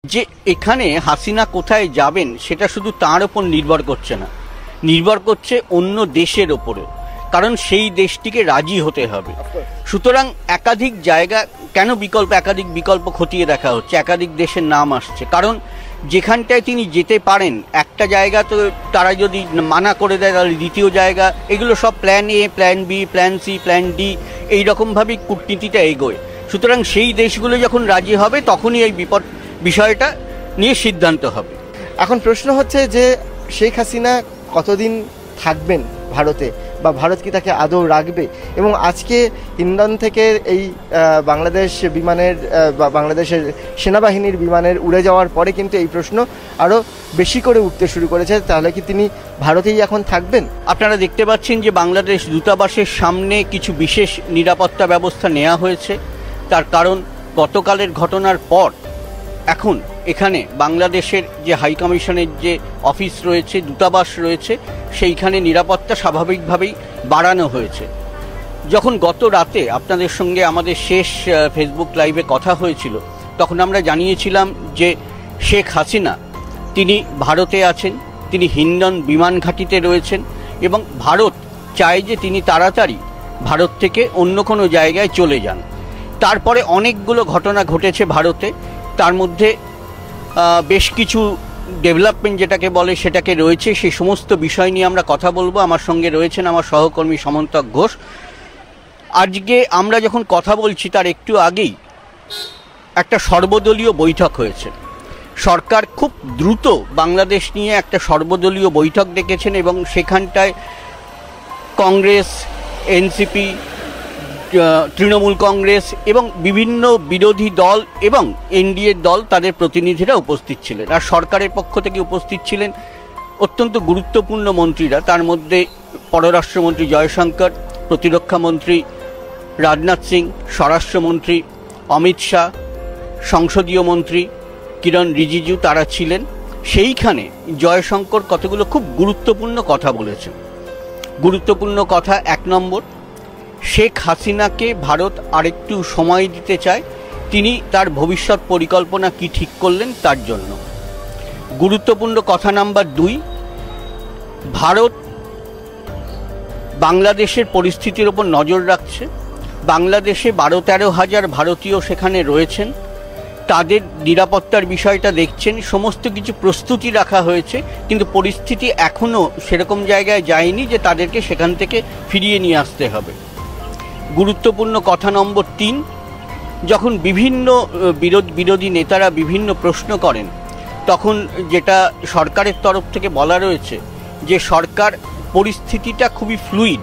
যে এখানে হাসিনা কোথায় যাবেন সেটা শুধু তার ওপর নির্ভর করছে না, নির্ভর করছে অন্য দেশের ওপরে, কারণ সেই দেশটিকে রাজি হতে হবে। সুতরাং একাধিক জায়গা কেন একাধিক বিকল্প খতিয়ে দেখা হচ্ছে, একাধিক দেশের নাম আসছে, কারণ যেখানটায় তিনি যেতে পারেন একটা জায়গা তো তারা যদি মানা করে দেয় তাহলে দ্বিতীয় জায়গা, এগুলো সব plan A, plan B, plan C, plan D, এইরকমভাবেই কূটনীতিটা এগোয়। সুতরাং সেই দেশগুলো যখন রাজি হবে তখনই এই বিষয়টা নিয়ে সিদ্ধান্ত হবে। এখন প্রশ্ন হচ্ছে যে শেখ হাসিনা কতদিন থাকবেন ভারতে, বা ভারত কি তাকে আদৌ রাখবে? এবং আজকে হিন্ডন থেকে এই বাংলাদেশের সেনাবাহিনীর বিমানের উড়ে যাওয়ার পরে কিন্তু এই প্রশ্ন আরও বেশি করে উঠতে শুরু করেছে, তাহলে কি তিনি ভারতেই এখন থাকবেন? আপনারা দেখতে পাচ্ছেন যে বাংলাদেশ দূতাবাসের সামনে কিছু বিশেষ নিরাপত্তা ব্যবস্থা নেওয়া হয়েছে। তার কারণ গতকালের ঘটনার পর এখন এখানে বাংলাদেশের যে হাই কমিশনের যে অফিস রয়েছে, দূতাবাস রয়েছে, সেইখানে নিরাপত্তা স্বাভাবিকভাবেই বাড়ানো হয়েছে। যখন গত রাতে আপনাদের সঙ্গে আমাদের শেষ ফেসবুক লাইভে কথা হয়েছিল তখন আমরা জানিয়েছিলাম যে শেখ হাসিনা তিনি ভারতে আছেন, তিনি হিন্ডন বিমান ঘাঁটিতে রয়েছেন এবং ভারত চায় যে তিনি তাড়াতাড়ি ভারত থেকে অন্য কোনো জায়গায় চলে যান। তারপরে অনেকগুলো ঘটনা ঘটেছে ভারতে, তার মধ্যে বেশ কিছু ডেভেলপমেন্ট যেটাকে বলে সেটাকে রয়েছে, সেই সমস্ত বিষয় নিয়ে আমরা কথা বলবো। আমার সঙ্গে রয়েছেন আমার সহকর্মী সমন্তক ঘোষ। আজকে আমরা যখন কথা বলছি তার একটু আগেই একটা সর্বদলীয় বৈঠক হয়েছে। সরকার খুব দ্রুত বাংলাদেশ নিয়ে একটা সর্বদলীয় বৈঠক ডেকেছেন এবং সেখানটায় কংগ্রেস, এনসিপি, তৃণমূল কংগ্রেস এবং বিভিন্ন বিরোধী দল এবং এনডিএর দল তাদের প্রতিনিধিরা উপস্থিত ছিলেন। আর সরকারের পক্ষ থেকে উপস্থিত ছিলেন অত্যন্ত গুরুত্বপূর্ণ মন্ত্রীরা, তার মধ্যে পররাষ্ট্রমন্ত্রী জয়শঙ্কর, প্রতিরক্ষামন্ত্রী রাজনাথ সিং, স্বরাষ্ট্রমন্ত্রী অমিত শাহ, সংসদীয় মন্ত্রী কিরণ রিজিজু, তারা ছিলেন। সেইখানে জয়শঙ্কর কতগুলো খুব গুরুত্বপূর্ণ কথা বলেছেন। গুরুত্বপূর্ণ কথা, 1 নম্বর, শেখ হাসিনাকে ভারত আরেকটু সময় দিতে চায়, তিনি তার ভবিষ্যৎ পরিকল্পনা কি ঠিক করলেন তার জন্য। গুরুত্বপূর্ণ কথা নাম্বার 2, ভারত বাংলাদেশের পরিস্থিতির ওপর নজর রাখছে। বাংলাদেশে 12-13 হাজার ভারতীয় সেখানে রয়েছেন, তাদের নিরাপত্তার বিষয়টা দেখছেন, সমস্ত কিছু প্রস্তুতি রাখা হয়েছে, কিন্তু পরিস্থিতি এখনও সেরকম জায়গায় যায়নি যে তাদেরকে সেখান থেকে ফিরিয়ে নিয়ে আসতে হবে। গুরুত্বপূর্ণ কথা নম্বর 3, যখন বিভিন্ন বিরোধী নেতারা বিভিন্ন প্রশ্ন করেন তখন যেটা সরকারের তরফ থেকে বলা রয়েছে যে সরকার পরিস্থিতিটা খুবই ফ্লুইড,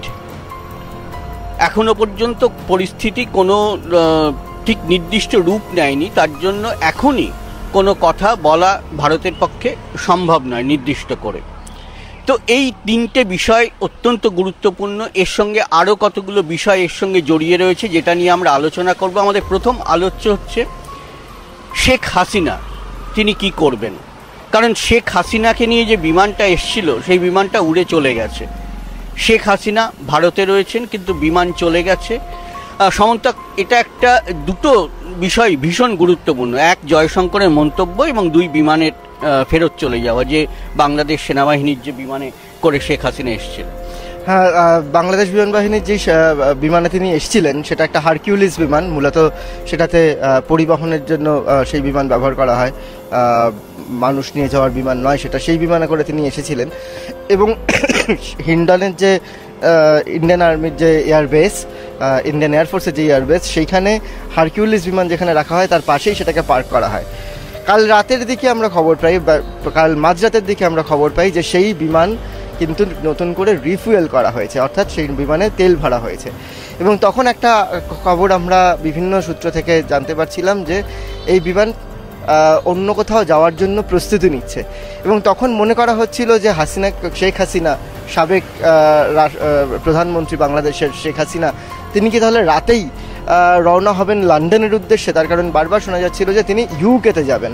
এখনো পর্যন্ত পরিস্থিতি কোনো ঠিক নির্দিষ্ট রূপ নেয়নি, তার জন্য এখনই কোনো কথা বলা ভারতের পক্ষে সম্ভব নয় নির্দিষ্ট করে। তো এই 3টে বিষয় অত্যন্ত গুরুত্বপূর্ণ। এর সঙ্গে আরও কতগুলো বিষয় এর সঙ্গে জড়িয়ে রয়েছে যেটা নিয়ে আমরা আলোচনা করব। আমাদের প্রথম আলোচ্য হচ্ছে শেখ হাসিনা, তিনি কি করবেন। কারণ শেখ হাসিনাকে নিয়ে যে বিমানটা এসছিল সেই বিমানটা উড়ে চলে গেছে। শেখ হাসিনা ভারতে রয়েছেন কিন্তু বিমান চলে গেছে। সমন্তক, এটা একটা দুটো বিষয় ভীষণ গুরুত্বপূর্ণ, 1 জয়শঙ্করের মন্তব্য এবং 2 বিমানের ফেরত চলে যাওয়া, যে বাংলাদেশ সেনাবাহিনীর যে বিমানে করে শেখ হাসিনা এসেছিলেন। হ্যাঁ, বাংলাদেশ বিমান বাহিনীর যে বিমানে তিনি এসেছিলেন সেটা একটা হারকিউলিস বিমান, মূলত সেটাতে পরিবহনের জন্য সেই বিমান ব্যবহার করা হয়, মানুষ নিয়ে যাওয়ার বিমান নয় সেটা, সেই বিমানে করে তিনি এসেছিলেন। এবং হিন্ডনের যে ইন্ডিয়ান আর্মির যে এয়ারবেস, ইন্ডিয়ান এয়ারফোর্সের যে এয়ারবেস, সেইখানে হারকিউলিস বিমান যেখানে রাখা হয় তার পাশেই সেটাকে পার্ক করা হয়। কাল রাতের দিকে আমরা খবর পাই, কাল মাঝরাতের দিকে আমরা খবর পাই যে সেই বিমান কিন্তু নতুন করে রিফুয়েল করা হয়েছে, অর্থাৎ সেই বিমানে তেল ভরা হয়েছে। এবং তখন একটা খবর আমরা বিভিন্ন সূত্র থেকে জানতে পারছিলাম যে এই বিমান অন্য কোথাও যাওয়ার জন্য প্রস্তুতি নিচ্ছে। এবং তখন মনে করা হচ্ছিল যে শেখ হাসিনা, সাবেক প্রধানমন্ত্রী বাংলাদেশের শেখ হাসিনা, তিনি কি তাহলে রাতেই রওনা হবেন লন্ডনের উদ্দেশ্যে, তার কারণ বারবার শোনা যাচ্ছিল যে তিনি ইউকেতে যাবেন।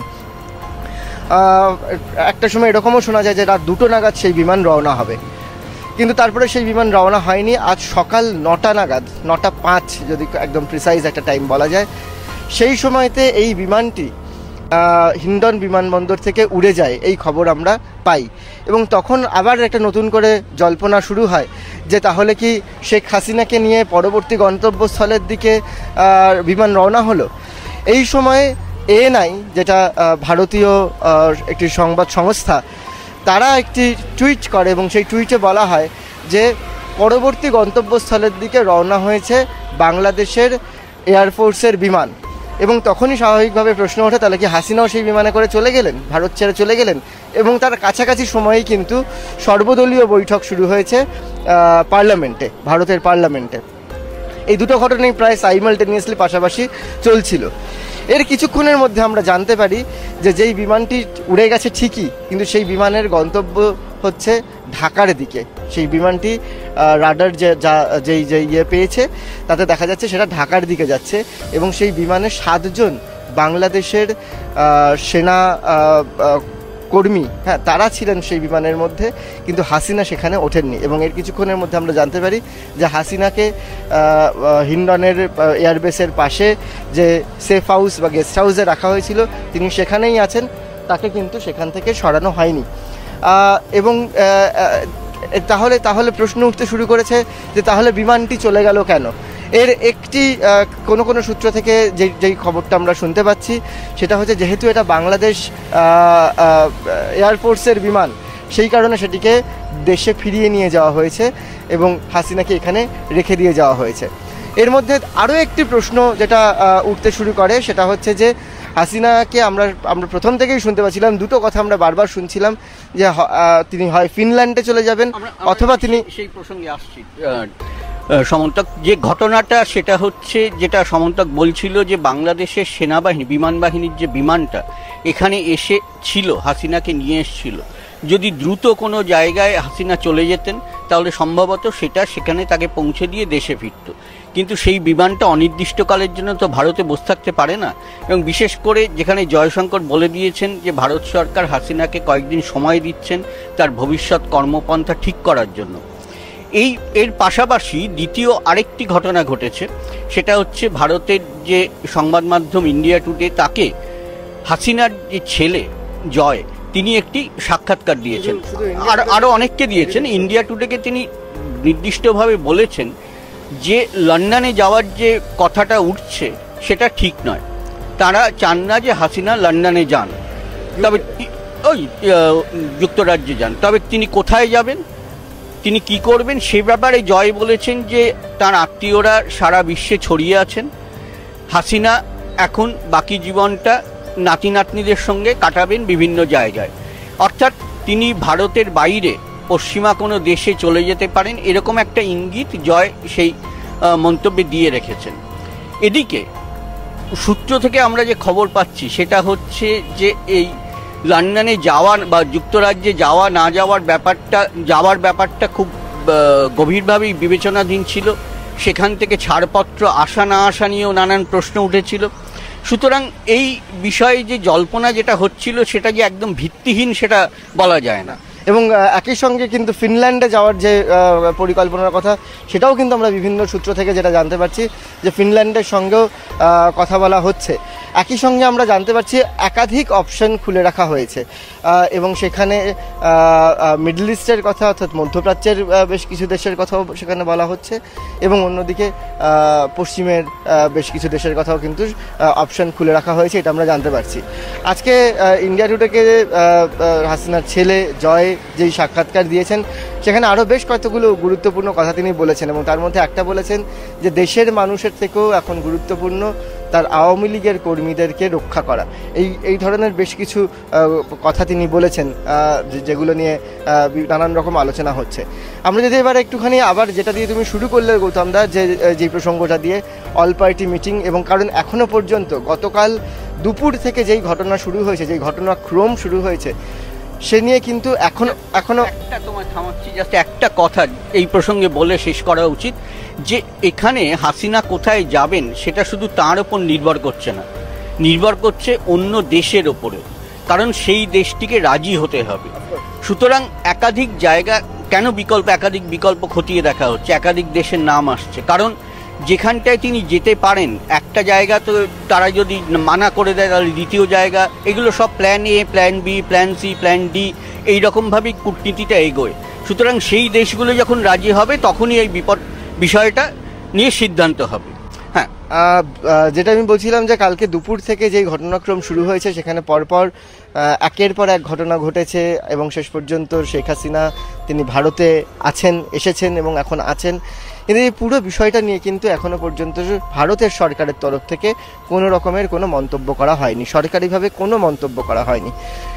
একটা সময় এরকমও শোনা যায় যে রাত 2টো নাগাদ সেই বিমান রওনা হবে, কিন্তু তারপরে সেই বিমান রওনা হয়নি। আজ সকাল 9টা নাগাদ, 9টা 5 যদি একদম প্রিসাইজ একটা টাইম বলা যায়, সেই সময়তে এই বিমানটি হিন্ডন বিমানবন্দর থেকে উড়ে যায় এই খবর আমরা পাই, এবং তখন আবার একটা নতুন করে জল্পনা শুরু হয় যে তাহলে কি শেখ হাসিনাকে নিয়ে পরবর্তী গন্তব্যস্থলের দিকে বিমান রওনা হলো। এই সময়ে এএনআই, যেটা ভারতীয় একটি সংবাদ সংস্থা, তারা একটি টুইট করে এবং সেই টুইটে বলা হয় যে পরবর্তী গন্তব্যস্থলের দিকে রওনা হয়েছে বাংলাদেশের এয়ারফোর্সের বিমান। এবং তখনই স্বাভাবিকভাবে প্রশ্ন ওঠে, তাহলে কি হাসিনাও সেই বিমানে করে চলে গেলেন, ভারত ছেড়ে চলে গেলেন? এবং তার কাছাকাছি সময়েই কিন্তু সর্বদলীয় বৈঠক শুরু হয়েছে পার্লামেন্টে, ভারতের পার্লামেন্টে। এই দুটো ঘটনাই প্রায় সাইমালটেনিয়াসলি পাশাপাশি চলছিল। এর কিছুক্ষণের মধ্যে আমরা জানতে পারি যে যেই বিমানটি উড়ে গেছে ঠিকই, কিন্তু সেই বিমানের গন্তব্য হচ্ছে ঢাকার দিকে। সেই বিমানটি রাডার যেই ইয়ে পেয়েছে তাতে দেখা যাচ্ছে সেটা ঢাকার দিকে যাচ্ছে, এবং সেই বিমানে 7 জন বাংলাদেশের সেনা কর্মী, হ্যাঁ, তারা ছিলেন সেই বিমানের মধ্যে, কিন্তু হাসিনা সেখানে ওঠেননি। এবং এর কিছুক্ষণের মধ্যে আমরা জানতে পারি যে হাসিনাকে হিন্ডনের এয়ারবেসের পাশে যে সেফ হাউস বা গেস্ট হাউসে রাখা হয়েছিল, তিনি সেখানেই আছেন, তাকে কিন্তু সেখান থেকে সরানো হয়নি। এবং তাহলে প্রশ্ন উঠতে শুরু করেছে যে তাহলে বিমানটি চলে গেল কেন। এর একটি কোনো সূত্র থেকে যেই খবরটা আমরা শুনতে পাচ্ছি সেটা হচ্ছে, যেহেতু এটা বাংলাদেশ এয়ারফোর্সের বিমান, সেই কারণে সেটিকে দেশে ফিরিয়ে নিয়ে যাওয়া হয়েছে এবং হাসিনাকে এখানে রেখে দিয়ে যাওয়া হয়েছে। এর মধ্যে আরও একটি প্রশ্ন যেটা উঠতে শুরু করে সেটা হচ্ছে যে হাসিনাকে আমরা প্রথম থেকেই শুনতে পাচ্ছিলাম, দুটো কথা আমরা বারবার শুনছিলাম, যে তিনি হয় ফিনল্যান্ডে চলে যাবেন অথবা তিনি, সেই প্রসঙ্গে আসছি সমন্তক, যে ঘটনাটা সেটা হচ্ছে, যেটা সমন্তক বলছিল যে বাংলাদেশের সেনাবাহিনী বিমান বাহিনীর যে বিমানটা এখানে এসে ছিল, হাসিনাকে নিয়ে এসেছিল, যদি দ্রুত কোনো জায়গায় হাসিনা চলে যেতেন তাহলে সম্ভবত সেটা সেখানে তাকে পৌঁছে দিয়ে দেশে ফিরত। কিন্তু সেই বিমানটা অনির্দিষ্টকালের জন্য তো ভারতে বসে থাকতে পারে না, এবং বিশেষ করে যেখানে জয়শঙ্কর বলে দিয়েছেন যে ভারত সরকার হাসিনাকে কয়েকদিন সময় দিচ্ছেন তার ভবিষ্যৎ কর্মপন্থা ঠিক করার জন্য। এর পাশাপাশি দ্বিতীয় আরেকটি ঘটনা ঘটেছে, সেটা হচ্ছে ভারতের যে সংবাদ মাধ্যম ইন্ডিয়া টুডে তাকে হাসিনার যে ছেলে জয়, তিনি একটি সাক্ষাৎকার দিয়েছেন, আরও অনেককে দিয়েছেন। ইন্ডিয়া টুডেকে তিনি নির্দিষ্টভাবে বলেছেন যে লন্ডনে যাওয়ার যে কথাটা উঠছে সেটা ঠিক নয়, তারা চান না যে হাসিনা লন্ডনে যান, তবে ওই যুক্তরাজ্যে যান। তবে তিনি কোথায় যাবেন, তিনি কি করবেন সে ব্যাপারে জয় বলেছেন যে তার আত্মীয়রা সারা বিশ্বে ছড়িয়ে আছেন, হাসিনা এখন বাকি জীবনটা নাতি নাতনিদের সঙ্গে কাটাবেন বিভিন্ন জায়গায়। অর্থাৎ তিনি ভারতের বাইরে পশ্চিমা কোনো দেশে চলে যেতে পারেন, এরকম একটা ইঙ্গিত জয় সেই মন্তব্যে দিয়ে রেখেছেন। এদিকে সূত্র থেকে আমরা যে খবর পাচ্ছি সেটা হচ্ছে যে এই লন্ডনে যাওয়ার বা যুক্তরাজ্যে যাওয়া না যাওয়ার ব্যাপারটা খুব গভীরভাবেই বিবেচনাধীন ছিল। সেখান থেকে ছাড়পত্র আসা না আসা নিয়েও নানান প্রশ্ন উঠেছিল। সুতরাং এই বিষয়ে যে জল্পনা যেটা হচ্ছিল সেটা যে একদম ভিত্তিহীন সেটা বলা যায় না। এবং একই সঙ্গে কিন্তু ফিনল্যান্ডে যাওয়ার যে পরিকল্পনার কথা সেটাও কিন্তু আমরা বিভিন্ন সূত্র থেকে যেটা জানতে পারছি যে ফিনল্যান্ডের সঙ্গেও কথা বলা হচ্ছে। একই সঙ্গে আমরা জানতে পারছি একাধিক অপশন খুলে রাখা হয়েছে এবং সেখানে মিডল ইস্টের কথা অর্থাৎ মধ্যপ্রাচ্যের বেশ কিছু দেশের কথাও সেখানে বলা হচ্ছে এবং অন্যদিকে পশ্চিমের বেশ কিছু দেশের কথাও কিন্তু অপশন খুলে রাখা হয়েছে, এটা আমরা জানতে পারছি। আজকে ইন্ডিয়া টুডেকে হাসিনার ছেলে জয় যেই সাক্ষাৎকার দিয়েছেন সেখানে আরও বেশ কতগুলো গুরুত্বপূর্ণ কথা তিনি বলেছেন এবং তার মধ্যে একটা বলেছেন যে দেশের মানুষের থেকেও এখন গুরুত্বপূর্ণ তার আওয়ামী লীগের কর্মীদেরকে রক্ষা করা। এই ধরনের বেশ কিছু কথা তিনি বলেছেন যেগুলো নিয়ে নানান রকম আলোচনা হচ্ছে। আমরা যদি এবার একটুখানি আবার যেটা দিয়ে তুমি শুরু করলে গৌতম দা, যে প্রসঙ্গটা দিয়ে অল পার্টি মিটিং, এবং কারণ এখনও পর্যন্ত গতকাল দুপুর থেকে যেই ঘটনা শুরু হয়েছে, যেই ঘটনাক্রম শুরু হয়েছে সে নিয়ে কিন্তু এখনো একটা তোমায় থামাচ্ছি, জাস্ট একটা কথা এই প্রসঙ্গে বলে শেষ করা উচিত যে এখানে হাসিনা কোথায় যাবেন সেটা শুধু তার ওপর নির্ভর করছে না, নির্ভর করছে অন্য দেশের ওপরে, কারণ সেই দেশটিকে রাজি হতে হবে। সুতরাং একাধিক জায়গা কেন একাধিক বিকল্প খতিয়ে দেখা হচ্ছে, একাধিক দেশের নাম আসছে, কারণ যেখানটায় তিনি যেতে পারেন, একটা জায়গা তো তারা যদি মানা করে দেয় তাহলে দ্বিতীয় জায়গা, এগুলো সব plan A, plan B, plan C, plan D, এইরকমভাবেই কূটনীতিটা এগোয়। সুতরাং সেই দেশগুলো যখন রাজি হবে তখনই এই বিষয়টা নিয়ে সিদ্ধান্ত হবে। হ্যাঁ, যেটা আমি বলছিলাম যে কালকে দুপুর থেকে যেই ঘটনাক্রম শুরু হয়েছে সেখানে পরপর একের পর এক ঘটনা ঘটেছে এবং শেষ পর্যন্ত শেখ হাসিনা তিনি ভারতে এসেছেন এবং এখন আছেন। কিন্তু এই পুরো বিষয়টা নিয়ে কিন্তু এখনো পর্যন্ত ভারতের সরকারের তরফ থেকে কোনো রকমের কোনো মন্তব্য করা হয়নি, সরকারিভাবে কোনো মন্তব্য করা হয়নি।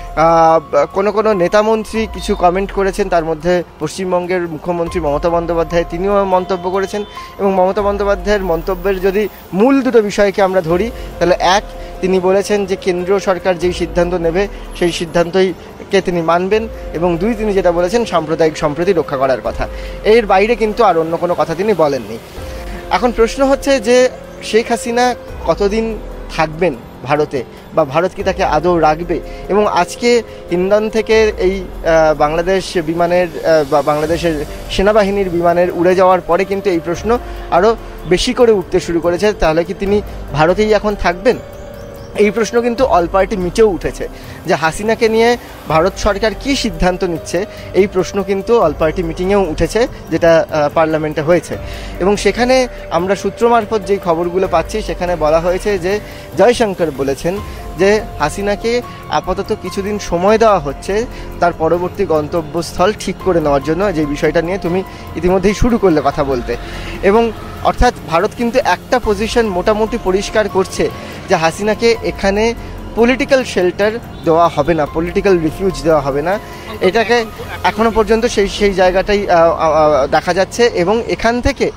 কোনো নেতামন্ত্রী কিছু কমেন্ট করেছেন, তার মধ্যে পশ্চিমবঙ্গের মুখ্যমন্ত্রী মমতা বন্দ্যোপাধ্যায় তিনিও মন্তব্য করেছেন। এবং মমতা বন্দ্যোপাধ্যায়ের মন্তব্যের যদি মূল দুটো বিষয়কে আমরা ধরি তাহলে এক, তিনি বলেছেন যে কেন্দ্রীয় সরকার যেই সিদ্ধান্ত নেবে সেই সিদ্ধান্তকে তিনি মানবেন, এবং দুই, তিনি যেটা বলেছেন সাম্প্রদায়িক সম্প্রীতি রক্ষা করার কথা। এর বাইরে কিন্তু আর অন্য কোনো কথা তিনি বলেননি। এখন প্রশ্ন হচ্ছে যে শেখ হাসিনা কতদিন থাকবেন ভারতে, বা ভারত কি তাকে আদৌ রাখবে? এবং আজকে ইন্ধন থেকে এই বাংলাদেশ বিমানের বা বাংলাদেশের সেনাবাহিনীর বিমানের উড়ে যাওয়ার পরে কিন্তু এই প্রশ্ন আরও বেশি করে উঠতে শুরু করেছে, তাহলে কি তিনি ভারতেই এখন থাকবেন? এই প্রশ্ন কিন্তু অল পার্টি মিটেও উঠেছে যে হাসিনাকে নিয়ে ভারত সরকার কি সিদ্ধান্ত নিচ্ছে, এই প্রশ্ন কিন্তু অল পার্টি মিটিংয়েও উঠেছে, যেটা পার্লামেন্টে হয়েছে। এবং সেখানে আমরা সূত্র মারফত যেই খবরগুলো পাচ্ছি সেখানে বলা হয়েছে যে জয়শঙ্কর বলেছেন যে হাসিনাকে আপাতত কিছুদিন সময় দেওয়া হচ্ছে তার পরবর্তী গন্তব্যস্থল ঠিক করে নেওয়ার জন্য, যে বিষয়টা নিয়ে তুমি ইতিমধ্যেই শুরু করলে কথা বলতে। এবং অর্থাৎ ভারত কিন্তু একটা পজিশন মোটামুটি পরিষ্কার করছে যে হাসিনাকে এখানে পলিটিক্যাল শেল্টার দেওয়া হবে না, পলিটিক্যাল রিফিউজ দেওয়া হবে না। এটাকে এখনো পর্যন্ত সেই জায়গাটাই দেখা যাচ্ছে, এবং এখান থেকে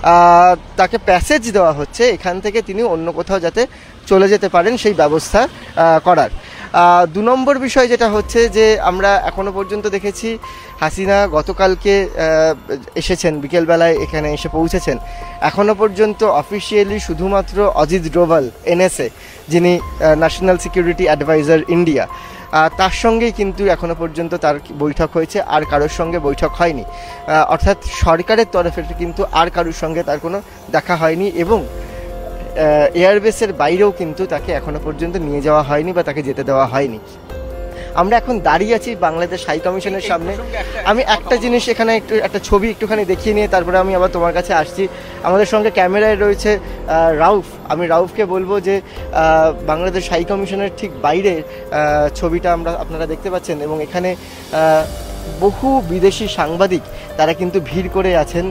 তাকে প্যাসেজ দেওয়া হচ্ছে, এখান থেকে তিনি অন্য কোথাও যাতে চলে যেতে পারেন সেই ব্যবস্থা করার। দু নম্বর বিষয় যেটা হচ্ছে যে আমরা এখনো পর্যন্ত দেখেছি হাসিনা গতকালকে এসেছেন, বিকেলবেলায় এখানে এসে পৌঁছেছেন। এখনো পর্যন্ত অফিসিয়ালি শুধুমাত্র অজিত ডোভাল এনএসএ, যিনি ন্যাশনাল সিকিউরিটি অ্যাডভাইজার ইন্ডিয়া, তার সঙ্গেই কিন্তু এখনো পর্যন্ত তার বৈঠক হয়েছে, আর কারোর সঙ্গে বৈঠক হয়নি। অর্থাৎ সরকারের তরফে কিন্তু আর কারোর সঙ্গে তার কোনো দেখা হয়নি, এবং এয়ারবেসের বাইরেও কিন্তু তাকে এখনো পর্যন্ত নিয়ে যাওয়া হয়নি বা তাকে যেতে দেওয়া হয়নি। আমরা এখন দাঁড়িয়ে আছি বাংলাদেশ হাই কমিশনের সামনে। আমি একটা জিনিস এখানে একটা ছবি একটুখানি দেখিয়ে নিয়ে তারপরে আমি আবার তোমার কাছে আসছি। আমাদের সঙ্গে ক্যামেরায় রয়েছে রাউফ। আমি রাউফকে বলবো যে বাংলাদেশ হাই কমিশনের ঠিক বাইরে ছবিটা আপনারা দেখতে পাচ্ছেন, এবং এখানে বহু বিদেশি সাংবাদিক তারা কিন্তু ভিড় করে আছেন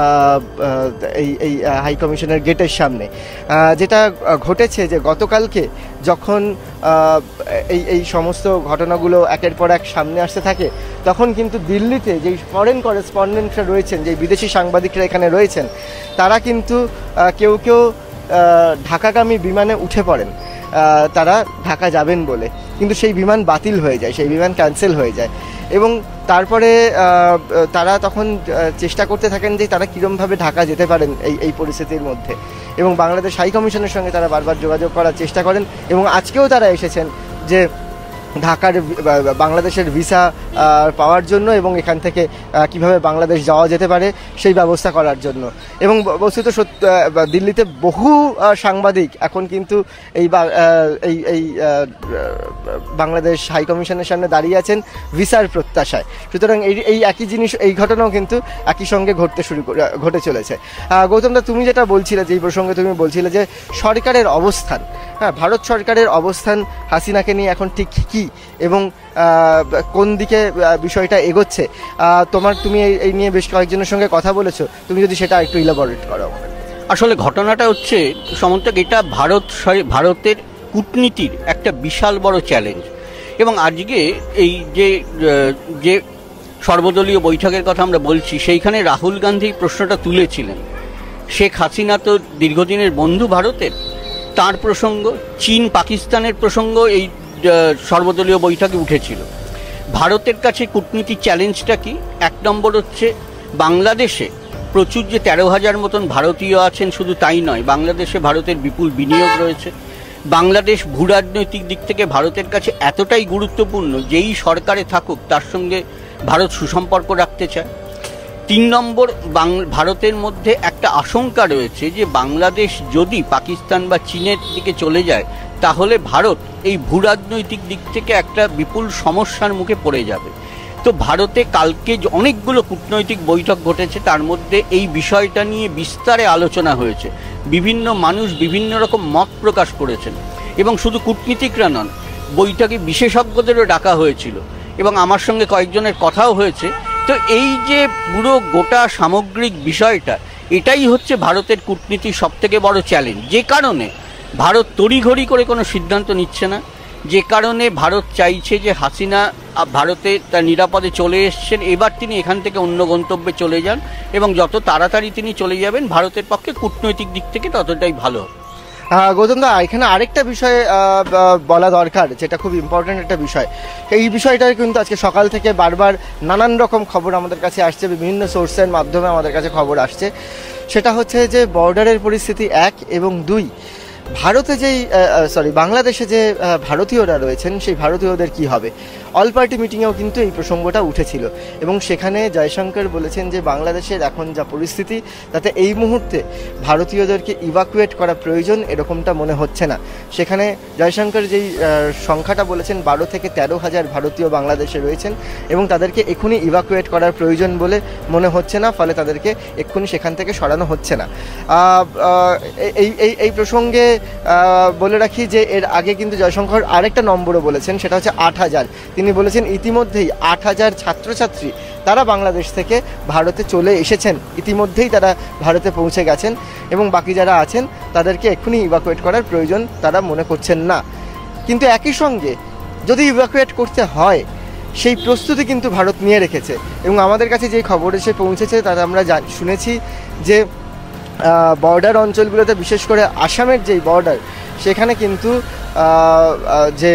এই হাই কমিশনের গেটের সামনে। যেটা ঘটেছে যে গতকালকে যখন এই সমস্ত ঘটনাগুলো একের পর এক সামনে আসতে থাকে, তখন কিন্তু দিল্লিতে যেই ফরেন করেসপন্ডেন্টরা রয়েছেন, যেই বিদেশি সাংবাদিকরা এখানে রয়েছেন, তারা কিন্তু কেউ ঢাকাগামী বিমানে উঠে পড়েন তারা ঢাকা যাবেন বলে, কিন্তু সেই বিমান বাতিল হয়ে যায়, সেই বিমান ক্যান্সেল হয়ে যায়। এবং তারপরে তারা তখন চেষ্টা করতে থাকেন যে তারা কীরমভাবে ঢাকা যেতে পারেন এই পরিস্থিতির মধ্যে, এবং বাংলাদেশ হাই কমিশনের সঙ্গে তারা বারবার যোগাযোগ করার চেষ্টা করেন, এবং আজকেও তারা এসেছেন যে ঢাকার বাংলাদেশের ভিসা পাওয়ার জন্য এবং এখান থেকে কিভাবে বাংলাদেশ যাওয়া যেতে পারে সেই ব্যবস্থা করার জন্য। এবং বস্তুত দিল্লিতে বহু সাংবাদিক এখন কিন্তু এই বাংলাদেশ হাই কমিশনের সামনে দাঁড়িয়ে আছেন ভিসার প্রত্যাশায়। সুতরাং এই একই জিনিস, এই ঘটনাও কিন্তু একই সঙ্গে ঘটে চলেছে। গৌতমদা, তুমি যেটা বলছিলে, যেই প্রসঙ্গে তুমি বলছিলে যে সরকারের অবস্থান, হ্যাঁ, ভারত সরকারের অবস্থান হাসিনাকে নিয়ে এখন ঠিক কী এবং কোন দিকে বিষয়টা এগোচ্ছে, তুমি এই নিয়ে বেশ কয়েকজনের সঙ্গে কথা বলেছো, তুমি যদি সেটা একটু ইলাবোরেট করো। আসলে ঘটনাটা হচ্ছে সমন্তক, এটা ভারতের কূটনীতির একটা বিশাল বড় চ্যালেঞ্জ। এবং আজকে এই যে সর্বদলীয় বৈঠকের কথা আমরা বলছি, সেইখানে রাহুল গান্ধী প্রশ্নটা তুলেছিলেন। শেখ হাসিনা তো দীর্ঘদিনের বন্ধু ভারতের, তার প্রসঙ্গ, চীন পাকিস্তানের প্রসঙ্গ এই সর্বদলীয় বৈঠকে উঠেছিল। ভারতের কাছে কূটনীতির চ্যালেঞ্জটা কি? এক নম্বর হচ্ছে বাংলাদেশে প্রচুর যে 13,000 মতন ভারতীয় আছেন, শুধু তাই নয়, বাংলাদেশে ভারতের বিপুল বিনিয়োগ রয়েছে। বাংলাদেশ ভূরাজনৈতিক দিক থেকে ভারতের কাছে এতটাই গুরুত্বপূর্ণ, যেই সরকারে থাকুক তার সঙ্গে ভারত সুসম্পর্ক রাখতে চায়। তিন নম্বর, ভারতের মধ্যে একটা আশঙ্কা রয়েছে যে বাংলাদেশ যদি পাকিস্তান বা চীনের দিকে চলে যায় তাহলে ভারত এই ভূরাজনৈতিক দিক থেকে একটা বিপুল সমস্যার মুখে পড়ে যাবে। তো ভারতে কালকে অনেকগুলো কূটনৈতিক বৈঠক ঘটেছে, তার মধ্যে এই বিষয়টা নিয়ে বিস্তারে আলোচনা হয়েছে। বিভিন্ন মানুষ বিভিন্ন রকম মত প্রকাশ করেছেন এবং শুধু কূটনীতিকরা নন, বৈঠকে বিশেষজ্ঞদেরও ডাকা হয়েছিল এবং আমার সঙ্গে কয়েকজনের কথাও হয়েছে। তো এই যে পুরো গোটা সামগ্রিক বিষয়টা, এটাই হচ্ছে ভারতের কূটনীতির সবথেকে বড় চ্যালেঞ্জ, যে কারণে ভারত তড়িঘড়ি করে কোনো সিদ্ধান্ত নিচ্ছে না, যে কারণে ভারত চাইছে যে হাসিনা ভারতে তার নিরাপদে চলে এসছেন, এবার তিনি এখান থেকে অন্য গন্তব্যে চলে যান এবং যত তাড়াতাড়ি তিনি চলে যাবেন ভারতের পক্ষে কূটনৈতিক দিক থেকে ততটাই ভালো। গৌতম দা, এখানে আরেকটা বিষয় বলা দরকার, যেটা খুব ইম্পর্ট্যান্ট একটা বিষয়। এই বিষয়টার কিন্তু আজকে সকাল থেকে বারবার নানান রকম খবর আমাদের কাছে আসছে, বিভিন্ন সোর্সের মাধ্যমে আমাদের কাছে খবর আসছে। সেটা হচ্ছে যে বর্ডারের পরিস্থিতি 1 এবং 2, ভারতে বাংলাদেশে যে ভারতীয়রা রয়েছেন সেই ভারতীয়দের কি হবে। অল পার্টি মিটিংয়েও কিন্তু এই প্রসঙ্গটা উঠেছিল এবং সেখানে জয়শঙ্কর বলেছেন যে বাংলাদেশের এখন যা পরিস্থিতি তাতে এই মুহূর্তে ভারতীয়দেরকে ইভাকুয়েট করা প্রয়োজন এরকমটা মনে হচ্ছে না। সেখানে জয়শঙ্কর যেই সংখ্যাটা বলেছেন 12 থেকে 13,000 ভারতীয় বাংলাদেশে রয়েছেন এবং তাদেরকে এক্ষুনি ইভাকুয়েট করার প্রয়োজন বলে মনে হচ্ছে না, ফলে তাদেরকে এক্ষুনি সেখান থেকে সরানো হচ্ছে না। এই প্রসঙ্গে বলে রাখি যে এর আগে কিন্তু জয়শঙ্কর আরেকটা নম্বরও বলেছেন, সেটা হচ্ছে 8,000। তিনি বলেছেন ইতিমধ্যেই 8,000 ছাত্রছাত্রী তারা বাংলাদেশ থেকে ভারতে চলে এসেছেন, ইতিমধ্যেই তারা ভারতে পৌঁছে গেছেন এবং বাকি যারা আছেন তাদেরকে এক্ষুনি ইভাকুয়েট করার প্রয়োজন তারা মনে করছেন না। কিন্তু একই সঙ্গে যদি ইভাকুয়েট করতে হয় সেই প্রস্তুতি কিন্তু ভারত নিয়ে রেখেছে এবং আমাদের কাছে যেই খবর এসে পৌঁছেছে তাতে আমরা শুনেছি যে বর্ডার অঞ্চলগুলোতে, বিশেষ করে আসামের যেই বর্ডার, সেখানে কিন্তু যে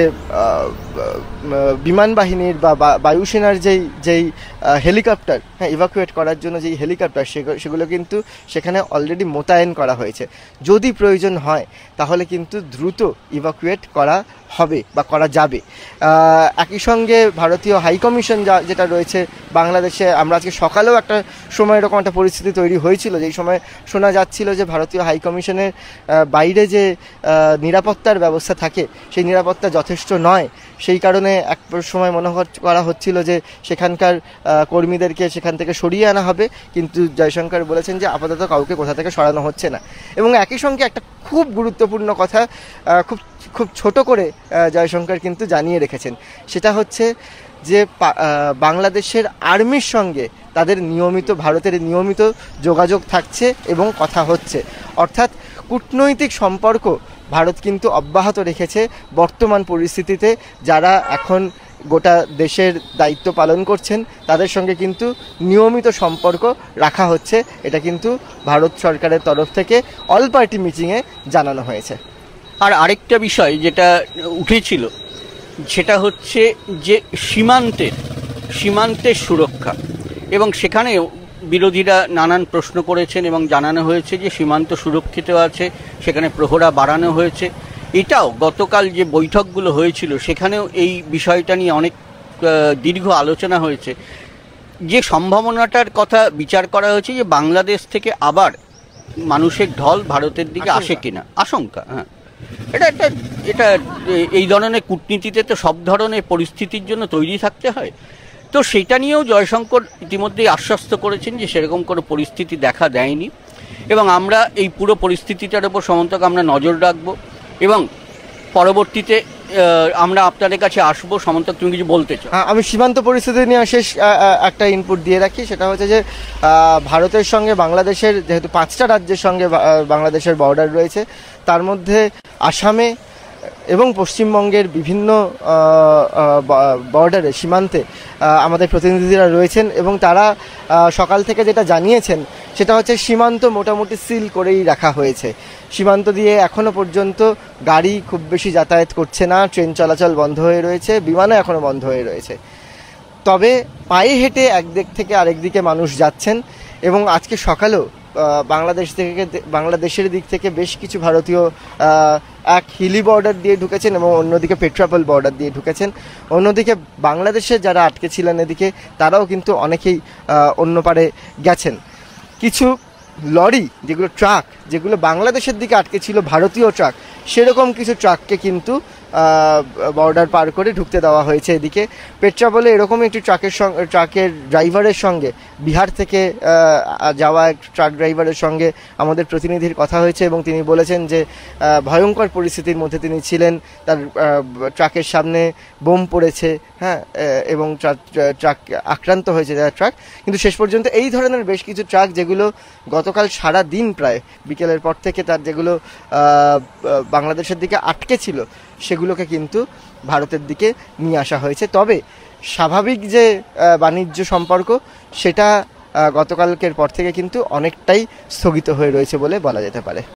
বিমান বাহিনীর বা বায়ুসেনার যেই হেলিকপ্টার, ইভাকুয়েট করার জন্য যেই হেলিকপ্টার, সেগুলো কিন্তু সেখানে অলরেডি মোতায়েন করা হয়েছে। যদি প্রয়োজন হয় তাহলে কিন্তু দ্রুত ইভাকুয়েট করা হবে বা করা যাবে। একই সঙ্গে ভারতীয় হাইকমিশন যেটা রয়েছে বাংলাদেশে, আমরা আজকে সকালেও একটা সময় এরকম একটা পরিস্থিতি তৈরি হয়েছিল যেই সময় শোনা যাচ্ছিল যে ভারতীয় হাইকমিশনের বাইরে যে নিরাপত্তার ব্যবস্থা থাকে সেই নিরাপত্তা যথেষ্ট নয়, সেই কারণে এক সময় মনে করা হচ্ছিল যে সেখানকার কর্মীদেরকে সেখান থেকে সরিয়ে আনা হবে, কিন্তু জয়শঙ্কর বলেছেন যে আপাতত কাউকে কোথা থেকে সরানো হচ্ছে না। এবং একই সঙ্গে একটা খুব গুরুত্বপূর্ণ কথা খুব ছোট করে জয়শঙ্কর কিন্তু জানিয়ে রেখেছেন, সেটা হচ্ছে যে বাংলাদেশের আর্মির সঙ্গে তাদের ভারতের নিয়মিত যোগাযোগ থাকছে এবং কথা হচ্ছে, অর্থাৎ কূটনৈতিক সম্পর্ক ভারত কিন্তু অব্যাহত রেখেছে। বর্তমান পরিস্থিতিতে যারা এখন গোটা দেশের দায়িত্ব পালন করছেন তাদের সঙ্গে কিন্তু নিয়মিত সম্পর্ক রাখা হচ্ছে, এটা কিন্তু ভারত সরকারের তরফ থেকে অল পার্টি মিটিংয়ে জানানো হয়েছে। আর আরেকটা বিষয় যেটা উঠেছিল সেটা হচ্ছে যে সীমান্তের সুরক্ষা, এবং সেখানে বিরোধীরা নানান প্রশ্ন করেছেন এবং জানানো হয়েছে যে সীমান্ত সুরক্ষিত আছে, সেখানে প্রহরা বাড়ানো হয়েছে। এটাও গতকাল যে বৈঠকগুলো হয়েছিল সেখানেও এই বিষয়টা নিয়ে অনেক দীর্ঘ আলোচনা হয়েছে, যে সম্ভাবনাটার কথা বিচার করা হয়েছে যে বাংলাদেশ থেকে আবার মানুষের ঢল ভারতের দিকে আসে কিনা, আশঙ্কা। হ্যাঁ, এটা এই ধরনের কূটনীতিতে তো সব ধরনের পরিস্থিতির জন্য তৈরি থাকতে হয়। তো সেটা নিয়েও জয়শঙ্কর ইতিমধ্যেই আশ্বস্ত করেছেন যে সেরকম কোনো পরিস্থিতি দেখা দেয়নি এবং আমরা এই পুরো পরিস্থিতিটার উপর সমন্তক আমরা নজর রাখবো এবং পরবর্তীতে আমরা আপনাদের কাছে আসবো। সমন্তক, তুমি কিছু বলতে চাও? আমি সীমান্ত পরিস্থিতি নিয়ে শেষ একটা ইনপুট দিয়ে রাখি, সেটা হচ্ছে যে ভারতের সঙ্গে বাংলাদেশের, যেহেতু 5টা রাজ্যের সঙ্গে বাংলাদেশের বর্ডার রয়েছে, তার মধ্যে আসামে এবং পশ্চিমবঙ্গের বিভিন্ন বর্ডারে, সীমান্তে আমাদের প্রতিনিধিরা রয়েছেন এবং তারা সকাল থেকে যেটা জানিয়েছেন সেটা হচ্ছে সীমান্ত মোটামুটি সিল করেই রাখা হয়েছে। সীমান্ত দিয়ে এখনও পর্যন্ত গাড়ি খুব বেশি যাতায়াত করছে না, ট্রেন চলাচল বন্ধ হয়ে রয়েছে, বিমানও এখনও বন্ধ হয়ে রয়েছে। তবে পায়ে হেঁটে একদিক থেকে আরেক দিকে মানুষ যাচ্ছেন এবং আজকে সকালেও বাংলাদেশের দিক থেকে বেশ কিছু ভারতীয় এক হিলি বর্ডার দিয়ে ঢুকেছেন এবং অন্যদিকে পেট্রাপল বর্ডার দিয়ে ঢুকেছেন। অন্যদিকে বাংলাদেশে যারা আটকে ছিলেন এদিকে তারাও কিন্তু অনেকেই অন্য পারে গেছেন। কিছু লরি যেগুলো ট্রাক যেগুলো বাংলাদেশের দিকে আটকে ছিল, ভারতীয় ট্রাক, সেরকম কিছু ট্রাককে কিন্তু বর্ডার পার করে ঢুকতে দেওয়া হয়েছে এদিকে। পেট্রাপোলে এরকম একটি ট্রাকের ড্রাইভারের সঙ্গে, বিহার থেকে যাওয়া এক ট্রাক ড্রাইভারের সঙ্গে আমাদের প্রতিনিধির কথা হয়েছে এবং তিনি বলেছেন যে ভয়ঙ্কর পরিস্থিতির মধ্যে তিনি ছিলেন। তার ট্রাকের সামনে বোম পড়েছে, হ্যাঁ, এবং ট্রাক আক্রান্ত হয়েছে তার ট্রাক। কিন্তু শেষ পর্যন্ত এই ধরনের বেশ কিছু ট্রাক যেগুলো গতকাল সারা দিন প্রায় বিকেলের পর থেকে তার যেগুলো বাংলাদেশের দিকে আটকে ছিল সেগুলোকে কিন্তু ভারতের দিকে নিয়ে আসা হয়েছে। তবে স্বাভাবিক যে বাণিজ্য সম্পর্ক সেটা গতকালকের পর থেকে কিন্তু অনেকটাই স্থগিত হয়ে রয়েছে বলে বলা যেতে পারে।